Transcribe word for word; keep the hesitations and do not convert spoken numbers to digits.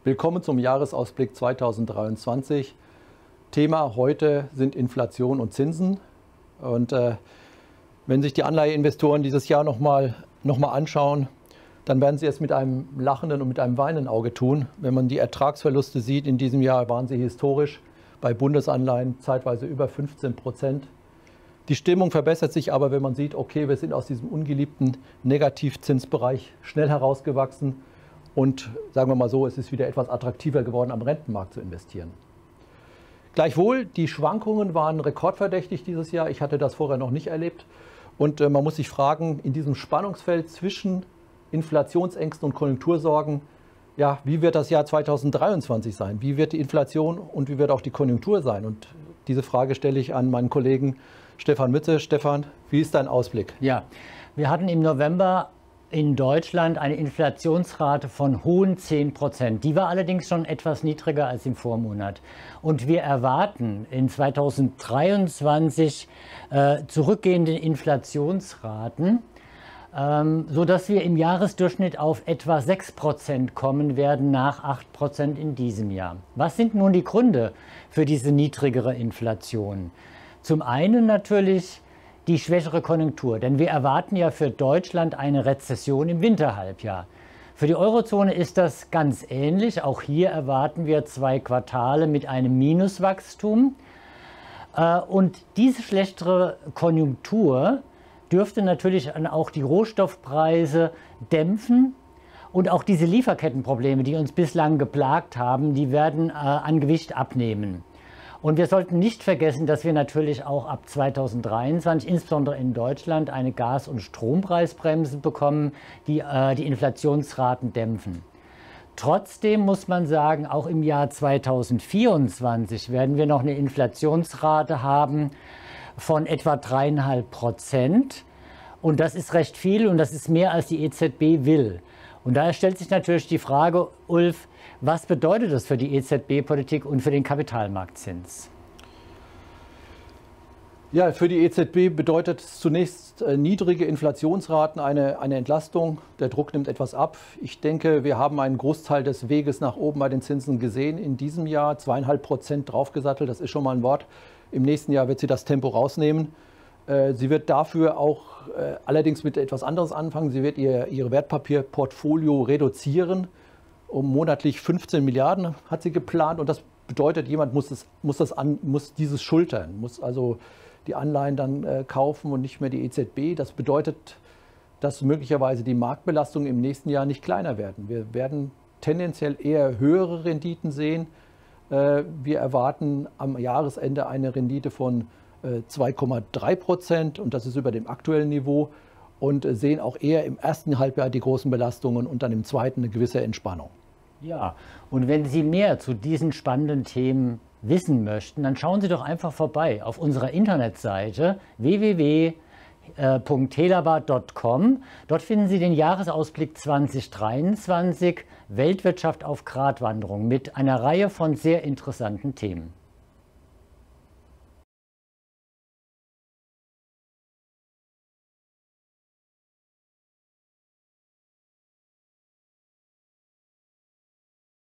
Willkommen zum Jahresausblick zweitausenddreiundzwanzig. Thema heute sind Inflation und Zinsen. Und äh, wenn sich die Anleiheinvestoren dieses Jahr nochmal noch mal anschauen, dann werden sie es mit einem lachenden und mit einem weinenden Auge tun. Wenn man die Ertragsverluste sieht, in diesem Jahr waren sie historisch bei Bundesanleihen zeitweise über fünfzehn Prozent. Die Stimmung verbessert sich aber, wenn man sieht, okay, wir sind aus diesem ungeliebten Negativzinsbereich schnell herausgewachsen. Und sagen wir mal so, es ist wieder etwas attraktiver geworden, am Rentenmarkt zu investieren. Gleichwohl, die Schwankungen waren rekordverdächtig dieses Jahr. Ich hatte das vorher noch nicht erlebt. Und äh, man muss sich fragen, in diesem Spannungsfeld zwischen Inflationsängsten und Konjunktursorgen, ja, wie wird das Jahr zweitausenddreiundzwanzig sein? Wie wird die Inflation und wie wird auch die Konjunktur sein? Und diese Frage stelle ich an meinen Kollegen Stefan Mütze. Stefan, wie ist dein Ausblick? Ja, wir hatten im November in Deutschland eine Inflationsrate von hohen zehn Prozent. Die war allerdings schon etwas niedriger als im Vormonat. Und wir erwarten in zweitausenddreiundzwanzig äh, zurückgehende Inflationsraten, ähm, sodass wir im Jahresdurchschnitt auf etwa sechs Prozent kommen werden nach acht Prozent in diesem Jahr. Was sind nun die Gründe für diese niedrigere Inflation? Zum einen natürlich die schwächere Konjunktur, denn wir erwarten ja für Deutschland eine Rezession im Winterhalbjahr. Für die Eurozone ist das ganz ähnlich. Auch hier erwarten wir zwei Quartale mit einem Minuswachstum. Und diese schlechtere Konjunktur dürfte natürlich auch die Rohstoffpreise dämpfen. Und auch diese Lieferkettenprobleme, die uns bislang geplagt haben, die werden an Gewicht abnehmen. Und wir sollten nicht vergessen, dass wir natürlich auch ab zweitausenddreiundzwanzig, insbesondere in Deutschland, eine Gas- und Strompreisbremse bekommen, die äh, die Inflationsraten dämpfen. Trotzdem muss man sagen, auch im Jahr zweitausendvierundzwanzig werden wir noch eine Inflationsrate haben von etwa dreieinhalb Prozent. Und das ist recht viel und das ist mehr, als die E Z B will. Und daher stellt sich natürlich die Frage, Ulf, was bedeutet das für die E Z B-Politik und für den Kapitalmarktzins? Ja, für die E Z B bedeutet zunächst äh, niedrige Inflationsraten eine, eine Entlastung. Der Druck nimmt etwas ab. Ich denke, wir haben einen Großteil des Weges nach oben bei den Zinsen gesehen in diesem Jahr. Zweieinhalb Prozent draufgesattelt, das ist schon mal ein Wort. Im nächsten Jahr wird sie das Tempo rausnehmen. Äh, sie wird dafür auch äh, allerdings mit etwas anderes anfangen. Sie wird ihr, ihre Wertpapierportfolio reduzieren. Um monatlich fünfzehn Milliarden hat sie geplant. Und das bedeutet, jemand muss, es, muss, das an, muss dieses schultern, muss also die Anleihen dann äh, kaufen und nicht mehr die E Z B. Das bedeutet, dass möglicherweise die Marktbelastungen im nächsten Jahr nicht kleiner werden. Wir werden tendenziell eher höhere Renditen sehen. Äh, wir erwarten am Jahresende eine Rendite von äh, zwei Komma drei Prozent und das ist über dem aktuellen Niveau. Und äh, sehen auch eher im ersten Halbjahr die großen Belastungen und dann im zweiten eine gewisse Entspannung. Ja, und wenn Sie mehr zu diesen spannenden Themen wissen möchten, dann schauen Sie doch einfach vorbei auf unserer Internetseite w w w punkt helaba punkt com. Dort finden Sie den Jahresausblick zweitausenddreiundzwanzig, Weltwirtschaft auf Gratwanderung mit einer Reihe von sehr interessanten Themen.